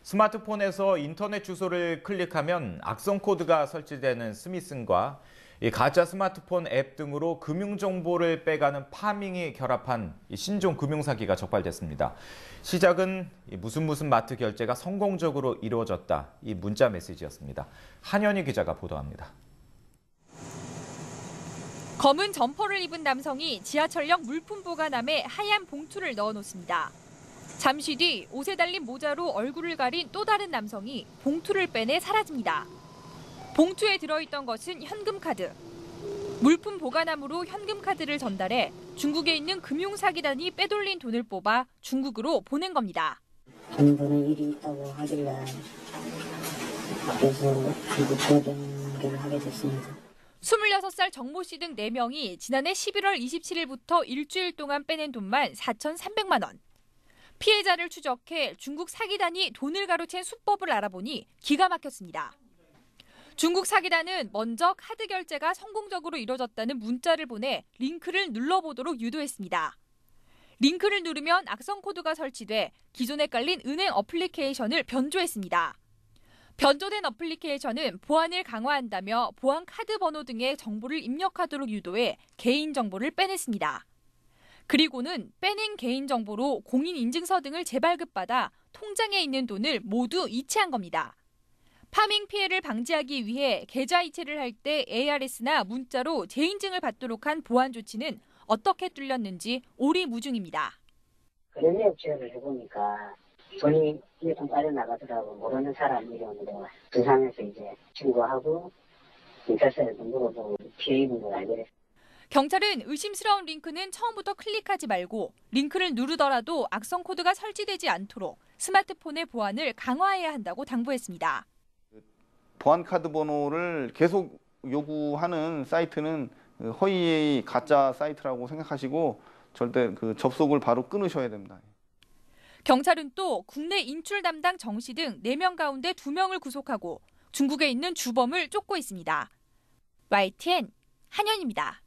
스마트폰에서 인터넷 주소를 클릭하면 악성 코드가 설치되는 스미싱과 가짜 스마트폰 앱 등으로 금융정보를 빼가는 파밍이 결합한 신종 금융사기가 적발됐습니다. 시작은 무슨 마트 결제가 성공적으로 이루어졌다. 이 문자 메시지였습니다. 한현희 기자가 보도합니다. 검은 점퍼를 입은 남성이 지하철역 물품 보관함에 하얀 봉투를 넣어놓습니다. 잠시 뒤 옷에 달린 모자로 얼굴을 가린 또 다른 남성이 봉투를 빼내 사라집니다. 봉투에 들어있던 것은 현금카드. 물품 보관함으로 현금카드를 전달해 중국에 있는 금융사기단이 빼돌린 돈을 뽑아 중국으로 보낸 겁니다. 돈보는 일이 있다고 하길래 그래서 중국 거래를 하게 됐습니다. 26살 정모 씨 등 4명이 지난해 11월 27일부터 일주일 동안 빼낸 돈만 4,300만 원. 피해자를 추적해 중국 사기단이 돈을 가로챈 수법을 알아보니 기가 막혔습니다. 중국 사기단은 먼저 카드 결제가 성공적으로 이뤄졌다는 문자를 보내 링크를 눌러보도록 유도했습니다. 링크를 누르면 악성 코드가 설치돼 기존에 깔린 은행 어플리케이션을 변조했습니다. 변조된 어플리케이션은 보안을 강화한다며 보안 카드 번호 등의 정보를 입력하도록 유도해 개인정보를 빼냈습니다. 그리고는 빼낸 개인정보로 공인인증서 등을 재발급받아 통장에 있는 돈을 모두 이체한 겁니다. 파밍 피해를 방지하기 위해 계좌 이체를 할 때 ARS나 문자로 재인증을 받도록 한 보안 조치는 어떻게 뚫렸는지 오리무중입니다. 연락 취업을 해보니까 돈이 좀 빠져나가더라고. 모르는 사람이 오는데 부산에서 이제 친구하고 경찰서에서 물어보고 피해 입은 걸 알게 됐어요. 경찰은 의심스러운 링크는 처음부터 클릭하지 말고 링크를 누르더라도 악성 코드가 설치되지 않도록 스마트폰의 보안을 강화해야 한다고 당부했습니다. 보안 카드 번호를 계속 요구하는 사이트는 허위의 가짜 사이트라고 생각하시고 절대 접속을 바로 끊으셔야 됩니다. 경찰은 또 국내 인출 담당 정 씨 등 4명 가운데 2명을 구속하고 중국에 있는 주범을 쫓고 있습니다. YTN 한현입니다.